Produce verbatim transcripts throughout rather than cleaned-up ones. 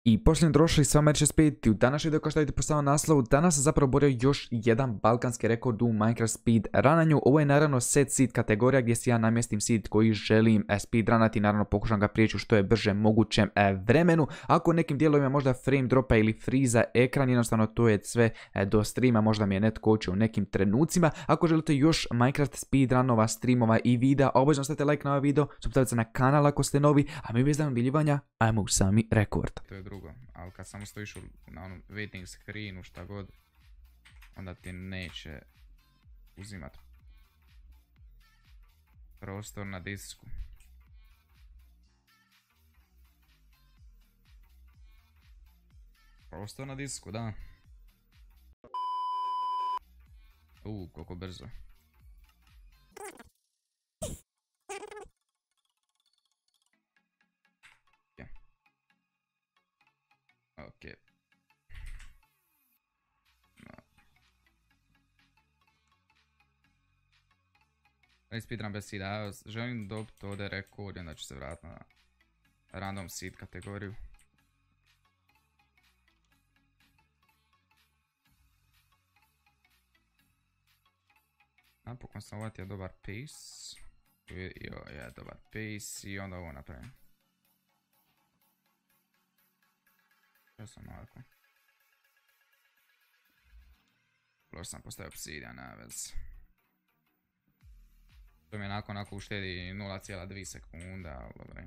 I poštovani društvo, s vama je Speed i u današnjem videu, kao što vidite po samom naslovu, danas sam zapravo borio još jedan balkanski rekord u Minecraft speed runanju. Ovo je naravno set seed kategorija gdje si ja namjestim seed koji želim e, speed runati, naravno pokušam ga prijeći u što je brže mogućem e, vremenu. Ako u nekim dijelovima možda frame dropa ili friza ekran, jednostavno to je sve e, do streama, možda mi je net kočio u nekim trenucima. Ako želite još Minecraft speed runova, streamova i videa, obavezno stavite like na ovaj video, subscribe se na kanal ako ste novi, a mi bez daljnjeg udiljivanja, ajmo u sami rekord. To je drugo, ali kad samo stojiš na onom waiting screenu šta god, onda ti neće uzimat prostor na disku. Prostor na disku, da. Uuu, koliko brzo. Ok. No. Ali speedrun bez seeda, ja želim dobiti ovdje rekord, onda ću se vratiti na random seed kategoriju. Napokon sam uvatio dobar pace. Jo, je dobar pace i onda ovo napravim. Što sam ovako? Loš sam postavio obsidian, na vez. To mi je nakon onako uštedi nula zarez dvije sekunda, ali dobro.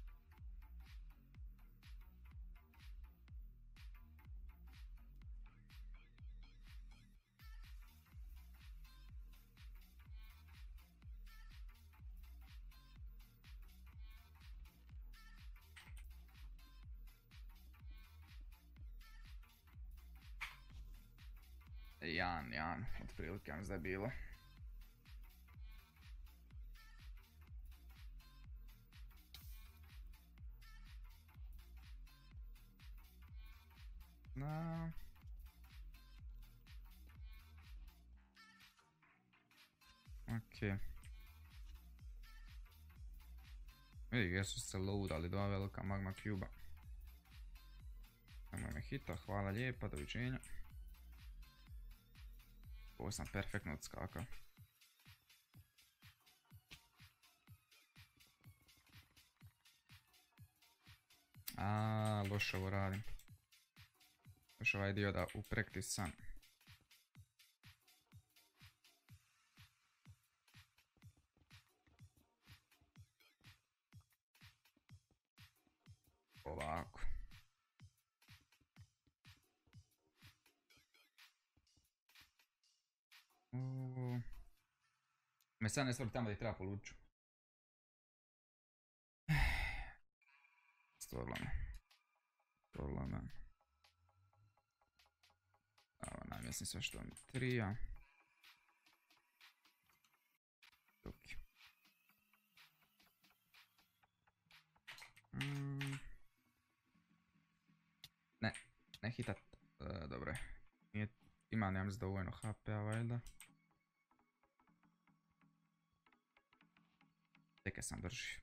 Jan, Jan, otprilike vam da je bilo. No. Ok. Vidi gdje su se loadali dva velika magma cuba. Nemoj me hita, hvala lijepa, doviđenja. Ovo sam perfektno odskakao. Aaaa, loše ovo radim. Još ovaj dio da uprektisam. Ovako. Uh. Me sad ne stvari tamo da ih treba poluču. Stvorilo me. Stvorilo me. Evo, namjesnim sve što mi trija. Ok. Mm. Ne, ne hitat. Uh, dobro je. Nije, ima nemam za dovoljno H P-a valjda. Teke sam drži.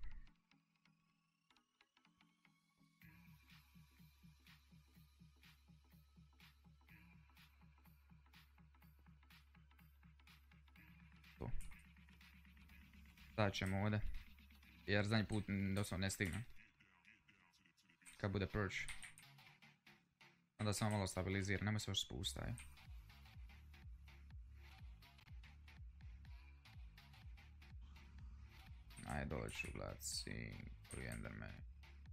To. Sad ćemo ovdje. Jer zadnji put doslovno ne stignem. Kad bude purge. Onda samo malo stabilizira, nemoj se još spustaj. Ajde, dole ću gledat si pri Endermanu.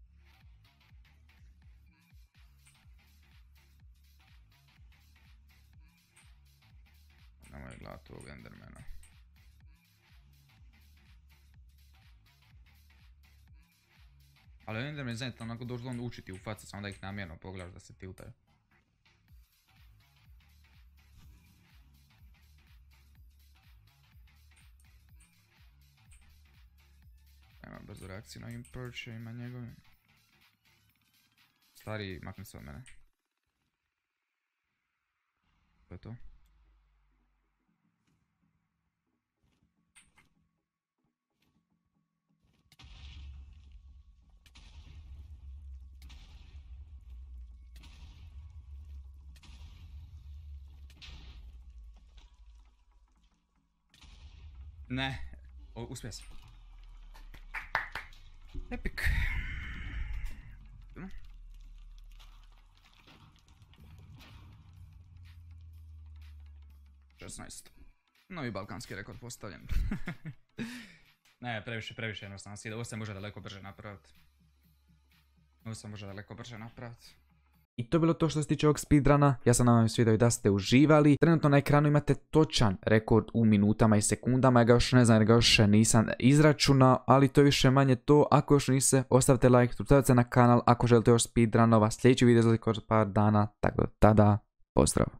Nemoj gledat ovog Endermana. Ali Enderman je zajedno onako došlo on učiti u facu, samo da ih namjerno pogledaš da se tiltaju. Nema brzo reakciju na ovim purge-ima njegovim. Stari, makni se od mene. To je to. Ne, o, uspio sam. Epic. šesnaest. Novi balkanski rekord postavljen. Ne, previše, previše jednostavno sida. Ovo se može daleko brže napraviti. Ovo se može daleko brže napraviti. I to je bilo to što se tiče ovog speedruna. Ja sam nadam se video da ste uživali. Trenutno na ekranu imate točan rekord u minutama i sekundama. Ja ga još ne znam jer ga još nisam izračunao, ali to je više manje to. Ako još niste, ostavite like, subscribe se na kanal ako želite još speedrunova. Sljedeći video za par dana, tako da tada, pozdrav.